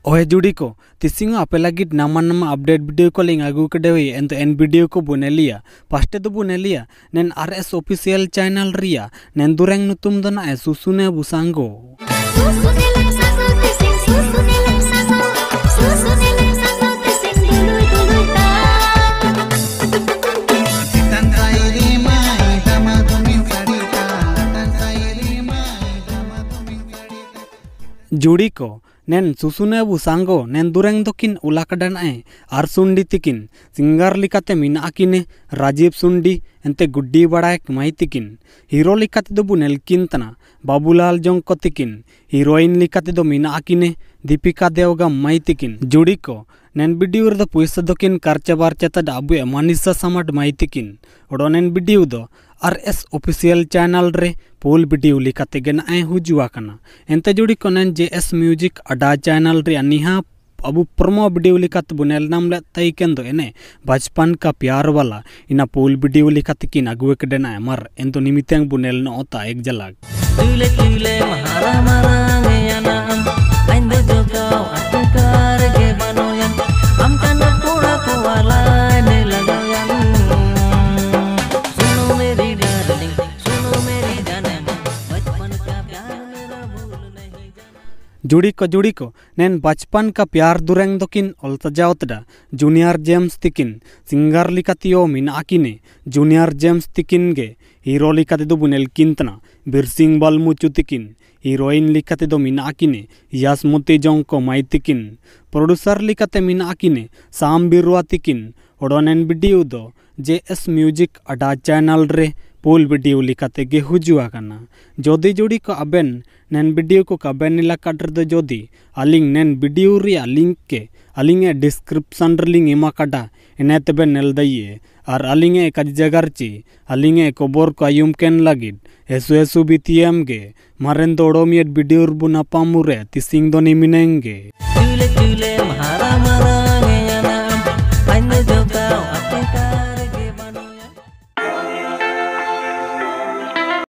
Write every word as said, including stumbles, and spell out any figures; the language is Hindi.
ओहे जुड़ी को तिसिंग आपे लगिट नामा नामा अपडेट वीडियो को लिंक आगु कदे हुई एंतो एन वीडियो को बुनेलिया पास्टे तो बुनेलिया नेन आरएस ऑफिशियल चैनल रिया नेन दुरेंग नुतुम दो ना सुसुने बुसांगो जुड़ी को नेन सुसुने बुसांगो नेन दुरेंग दोकिन उलाकडान ए आर सुंडी तिकिन सिंगर लिकाते मिना किने राजीव सुंडी एंते गुड्डी बड़ायक माई तिकिन हीरो लिकाते दो बुनेलकिन तना बाबूलाल जोंग को तिकिन हीरोइन लिकाते दो मिना किने दीपिका देवगा माई तिकिन जुड़ी को नेन वीडियो रे दो पैसा दोकिन कार्चे बारचे तड अबु एमानिसा समाट माई तिकिन ओडो नेन वीडियो दो आरएस ऑफिशियल चैनल रे पोल वीडियो लिकाते गना ए हुजुआ कना एंते जुड़ी को नेन जेएस म्यूजिक अडा चैनल रे अनिहा अबु प्रोमो वीडियो लिकाते बुनेल नाम ले तैकेन दो एने बचपन का प्यार वाला इना पोल वीडियो लिकाते किन अगुए कडेना मर एंतो निमितेंग बुनेल न ओता एक जलाग तुले तुले महारा मारा नेयाना आइंदे जोगाओ अटकार के बनोयन हम कन पूरा कोवाला ने लगायन सुनो मेरी डार्लिंग सुनो मेरी जाने बचपन का प्यार मेरा भूल नहीं जुड़ी को जुड़ी को नेन बचपन का प्यार दुरेंग दोकिन ओलतजावतडा जूनियर जेम्स तिकिन सिंगर लिकातियो मिना किने जूनियर जेम्स तिकिन गे हीरो लिकाते दो बुनेल किंतना बिरसिंग बालमुचु तिकिन हीरोइन लिकाते दो मिना किने यासमुती जोंग को माई तिकिन प्रोड्यूसर लिकाते मिना किने साम बिरुआ तिकिन ओडोनेन वीडियो दो जेएस म्यूजिक अडा चैनल रे पोल वीडियो लिकाते गे हुजुआ कना जोदी जोड़ी को अबेन नेन वीडियो को कबेन निला काटर दो जोदी अलिंग नेन वीडियो रे लिंक के अलिंगे डिस्क्रिप्शन रे लिंक एमा काटा एने तबे नेल दइए और अलिंगे कज जगरची अलिंगे कोबर को आयुम केन लागिद एसु एसु बीतीएम गे मारेन दोड़ोमियत वीडियो रबु नापामुरे तिसिंग दो निमिनेंगे तुले तुले महारा मारा नेयाना आइंदे जोगाओ अटेका